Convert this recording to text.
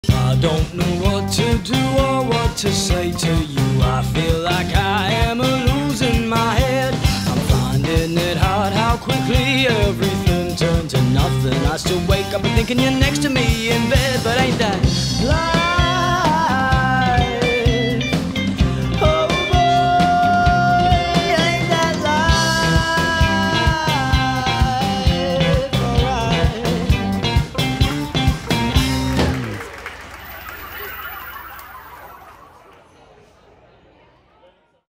I don't know what to do or what to say to you. I feel like I am losing my head. I'm finding it hard how quickly everything turned to nothing. I still wake up and thinking you're next to me in bed, but ain't that life?